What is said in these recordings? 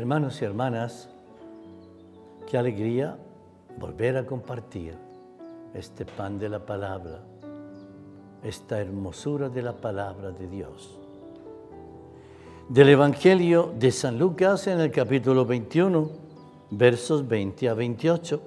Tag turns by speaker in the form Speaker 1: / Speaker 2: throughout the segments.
Speaker 1: Hermanos y hermanas, qué alegría volver a compartir este pan de la palabra, esta hermosura de la palabra de Dios. Del Evangelio de San Lucas en el capítulo 21, versos 20 a 28.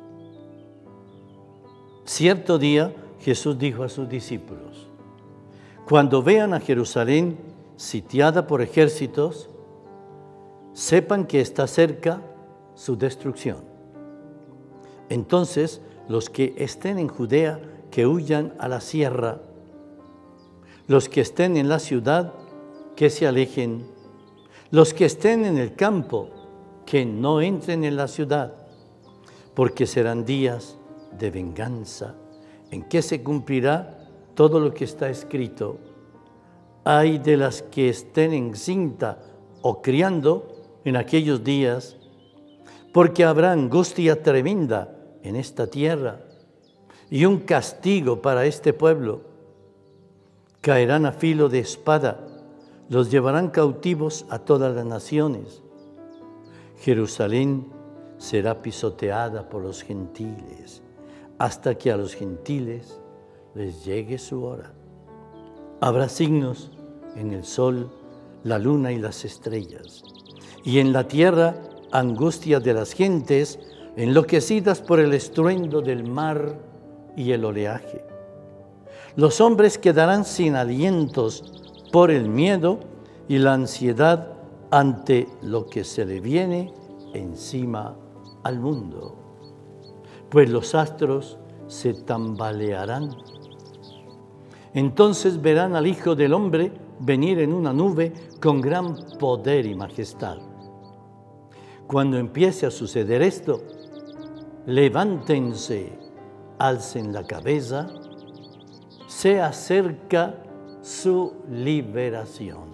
Speaker 1: Cierto día Jesús dijo a sus discípulos: cuando vean a Jerusalén sitiada por ejércitos, sepan que está cerca su destrucción. Entonces, los que estén en Judea, que huyan a la sierra. Los que estén en la ciudad, que se alejen. Los que estén en el campo, que no entren en la ciudad, porque serán días de venganza, en que se cumplirá todo lo que está escrito. Ay de las que estén encinta o criando en aquellos días, porque habrá angustia tremenda en esta tierra y un castigo para este pueblo. Caerán a filo de espada, los llevarán cautivos a todas las naciones. Jerusalén será pisoteada por los gentiles, hasta que a los gentiles les llegue su hora. Habrá signos en el sol, la luna y las estrellas, y en la tierra angustia de las gentes, enloquecidas por el estruendo del mar y el oleaje. Los hombres quedarán sin alientos por el miedo y la ansiedad ante lo que se le viene encima al mundo, pues los astros se tambalearán. Entonces verán al Hijo del Hombre venir en una nube con gran poder y majestad. Cuando empiece a suceder esto, levántense, alcen la cabeza, se acerca su liberación.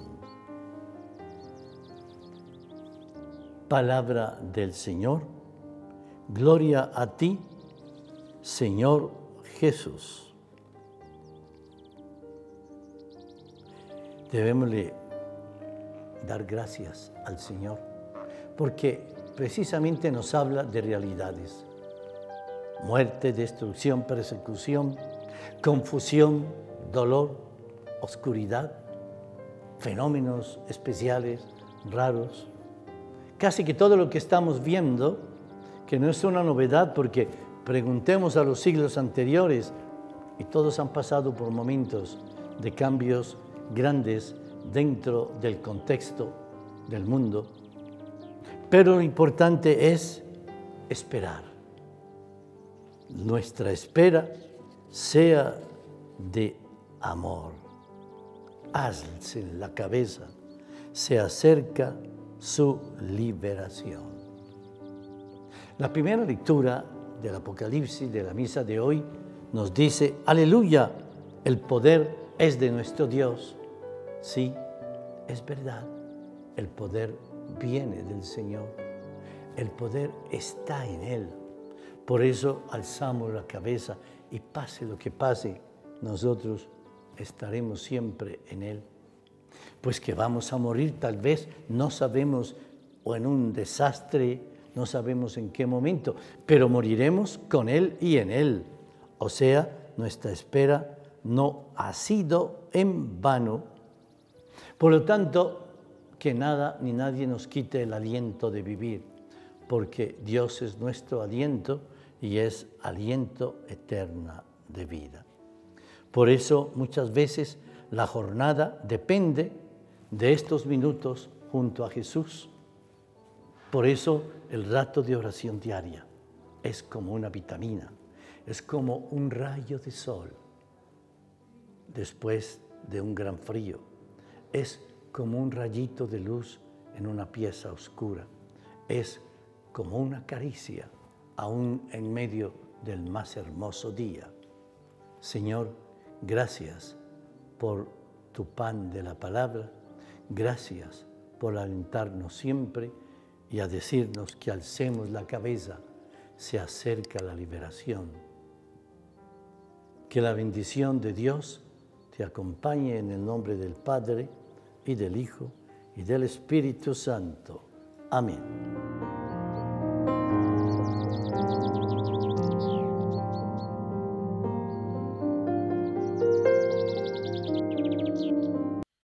Speaker 1: Palabra del Señor. Gloria a ti, Señor Jesús. Debemos dar gracias al Señor, porque precisamente nos habla de realidades: muerte, destrucción, persecución, confusión, dolor, oscuridad, fenómenos especiales, raros. Casi que todo lo que estamos viendo, que no es una novedad, porque preguntemos a los siglos anteriores y todos han pasado por momentos de cambios grandes dentro del contexto del mundo. Pero lo importante es esperar. Nuestra espera sea de amor. Alcen la cabeza, se acerca su liberación. La primera lectura del Apocalipsis de la misa de hoy nos dice: aleluya, el poder es de nuestro Dios. Sí, es verdad, el poder viene del Señor, el poder está en Él. Por eso alzamos la cabeza y pase lo que pase, nosotros estaremos siempre en Él. Pues que vamos a morir, tal vez, no sabemos, o en un desastre, no sabemos en qué momento, pero moriremos con Él y en Él. O sea, nuestra espera no ha sido en vano. Por lo tanto, que nada ni nadie nos quite el aliento de vivir, porque Dios es nuestro aliento y es aliento eterno de vida. Por eso muchas veces la jornada depende de estos minutos junto a Jesús. Por eso el rato de oración diaria es como una vitamina, es como un rayo de sol después de un gran frío, es como un rayito de luz en una pieza oscura, es como una caricia aún en medio del más hermoso día. Señor, gracias por tu pan de la palabra, gracias por alentarnos siempre y a decirnos que alcemos la cabeza, se acerca la liberación. Que la bendición de Dios te acompañe en el nombre del Padre y del Hijo y del Espíritu Santo. Amén.